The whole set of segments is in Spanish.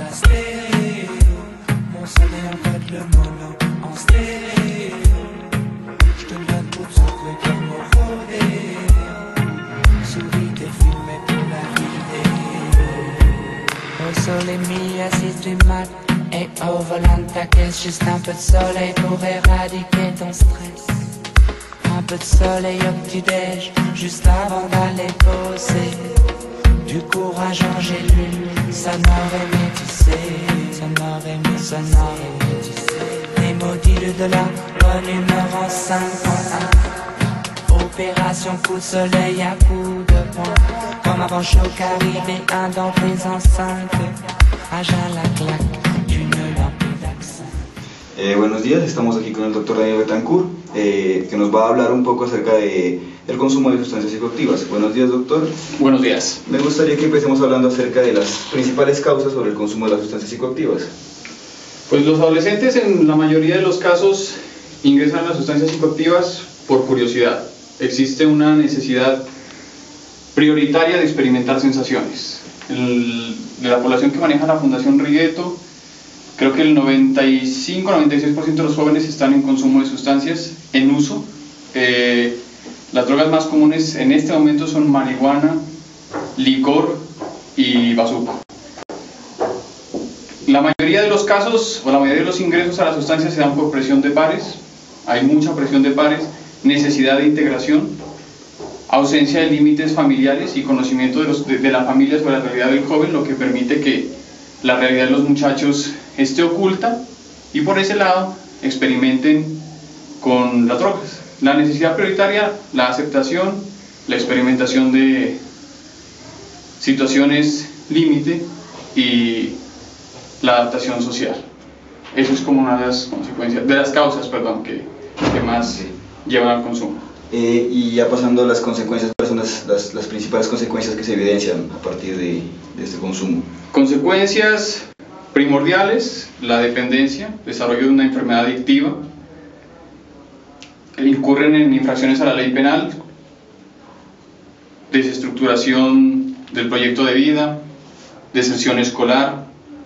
la stéréo. Mon son est en fait le mono en stéréo. Je te donne pour sauver comme au rodéo. Souris t'es filmé pour la vidéo. Au sole mia si tu mat et au volant ta caisse, juste un peu de soleil pour éradiquer ton stress. Un peu de soleil au petit-déj, juste avant d'aller poser. Du courage en gélule, sonore et métissé. Sonore et métissé. Les modules de la bonne humeur en 5.1. Opération coup de soleil à coup de poing. Comme avant choc caribéen dans tes enceintes. À jeun la claque d'une lampe d'accent. Buenos días, estamos aquí con el doctor Daniel Betancourt, que nos va a hablar un poco acerca del consumo de sustancias psicoactivas. Buenos días, doctor. Buenos días. Me gustaría que empecemos hablando acerca de las principales causas sobre el consumo de las sustancias psicoactivas. Pues los adolescentes en la mayoría de los casos ingresan a las sustancias psicoactivas por curiosidad. Existe una necesidad prioritaria de experimentar sensaciones. De la población que maneja la Fundación Rigueto, creo que el 95-96% de los jóvenes están en consumo de sustancias en uso. Las drogas más comunes en este momento son marihuana, licor y bazuco. La mayoría de los casos o la mayoría de los ingresos a las sustancias se dan por presión de pares. Hay mucha presión de pares, necesidad de integración, ausencia de límites familiares y conocimiento de la familia sobre la realidad del joven, lo que permite que la realidad de los muchachos esté oculta y por ese lado experimenten con las drogas. La necesidad prioritaria, la aceptación, la experimentación de situaciones límite y la adaptación social. Eso es como una de las consecuencias, de las causas, perdón, que más llevan al consumo. Y ya pasando a las consecuencias, ¿cuáles son las principales consecuencias que se evidencian a partir de este consumo? Consecuencias primordiales: la dependencia, desarrollo de una enfermedad adictiva, incurren en infracciones a la ley penal, desestructuración del proyecto de vida, deserción escolar,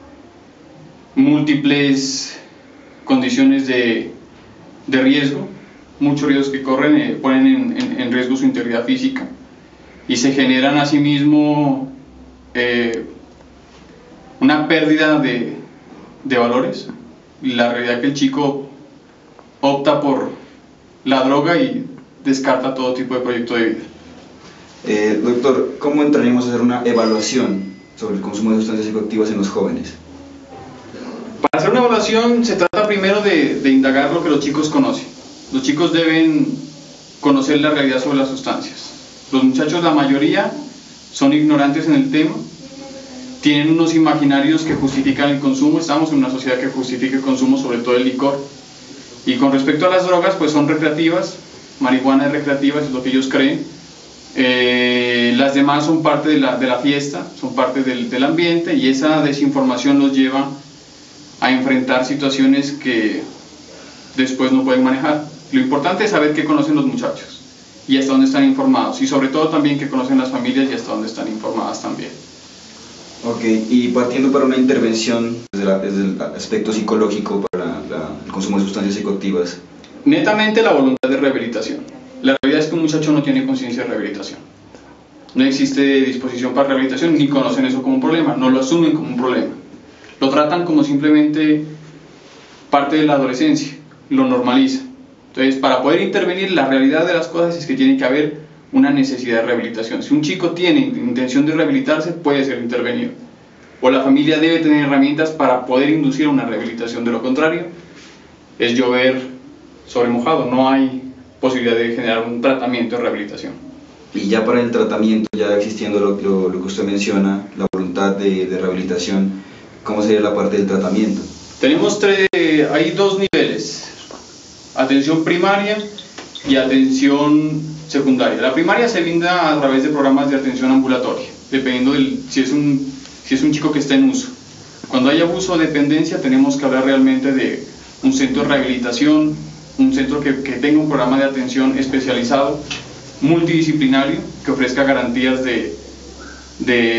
múltiples condiciones de riesgo, muchos riesgos que corren, ponen en riesgo su integridad física y se generan asimismo una pérdida de valores. La realidad es que el chico opta por la droga y descarta todo tipo de proyecto de vida. Doctor, ¿cómo entraríamos a hacer una evaluación sobre el consumo de sustancias psicoactivas en los jóvenes? Para hacer una evaluación se trata primero de indagar lo que los chicos conocen. Los chicos deben conocer la realidad sobre las sustancias. Los muchachos, la mayoría, son ignorantes en el tema, tienen unos imaginarios que justifican el consumo. Estamos en una sociedad que justifica el consumo, sobre todo el licor. Y con respecto a las drogas, pues son recreativas, marihuana es recreativa, eso es lo que ellos creen. Las demás son parte de la fiesta, son parte del ambiente, y esa desinformación los lleva a enfrentar situaciones que después no pueden manejar. Lo importante es saber qué conocen los muchachos y hasta dónde están informados, y sobre todo también qué conocen las familias y hasta dónde están informadas también. Ok, y partiendo para una intervención desde el aspecto psicológico para el consumo de sustancias psicoactivas. Netamente la voluntad de rehabilitación. La realidad es que un muchacho no tiene conciencia de rehabilitación. No existe disposición para rehabilitación, ni conocen eso como un problema, no lo asumen como un problema. Lo tratan como simplemente parte de la adolescencia, lo normalizan. Entonces, para poder intervenir, la realidad de las cosas es que tiene que haber una necesidad de rehabilitación. Si un chico tiene intención de rehabilitarse, puede ser intervenido. O la familia debe tener herramientas para poder inducir a una rehabilitación. De lo contrario, es llover sobre mojado. No hay posibilidad de generar un tratamiento de rehabilitación. Y ya para el tratamiento, ya existiendo lo que usted menciona, la voluntad de rehabilitación, ¿cómo sería la parte del tratamiento? Tenemos hay dos niveles: atención primaria y atención secundaria. La primaria se brinda a través de programas de atención ambulatoria, dependiendo si es un chico que está en uso. Cuando hay abuso o dependencia, tenemos que hablar realmente de un centro de rehabilitación, un centro que tenga un programa de atención especializado, multidisciplinario, que ofrezca garantías de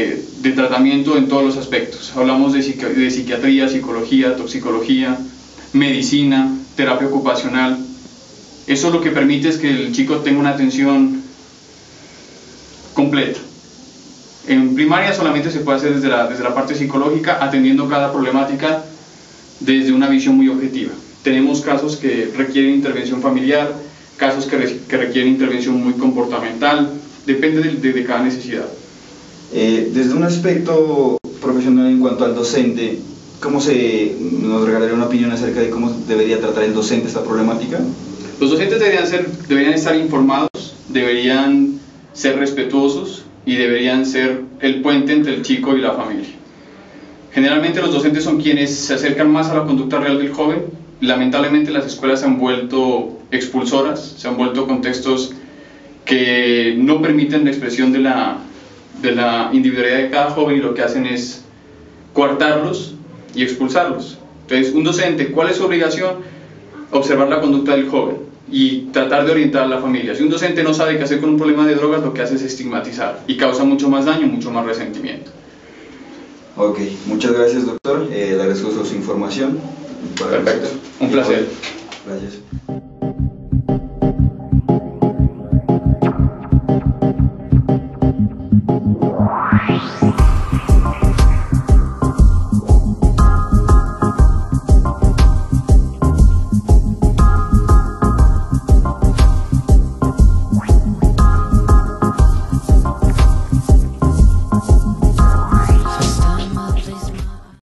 de tratamiento en todos los aspectos. Hablamos de psiquiatría, psicología, toxicología, medicina, terapia ocupacional. Eso lo que permite es que el chico tenga una atención completa. En primaria solamente se puede hacer desde la parte psicológica, atendiendo cada problemática desde una visión muy objetiva. Tenemos casos que requieren intervención familiar, casos que requieren intervención muy comportamental, depende de cada necesidad. Desde un aspecto profesional en cuanto al docente, ¿nos regalaría una opinión acerca de cómo debería tratar el docente esta problemática? Los docentes deberían estar informados, deberían ser respetuosos y deberían ser el puente entre el chico y la familia. Generalmente los docentes son quienes se acercan más a la conducta real del joven. Lamentablemente las escuelas se han vuelto expulsoras, se han vuelto contextos que no permiten la expresión de la individualidad de cada joven, y lo que hacen es coartarlos y expulsarlos. Entonces, un docente, ¿cuál es su obligación? Observar la conducta del joven y tratar de orientar a la familia. Si un docente no sabe qué hacer con un problema de drogas, lo que hace es estigmatizar y causa mucho más daño, mucho más resentimiento. Ok, muchas gracias, doctor. Le agradezco su información. Perfecto, un placer. Gracias.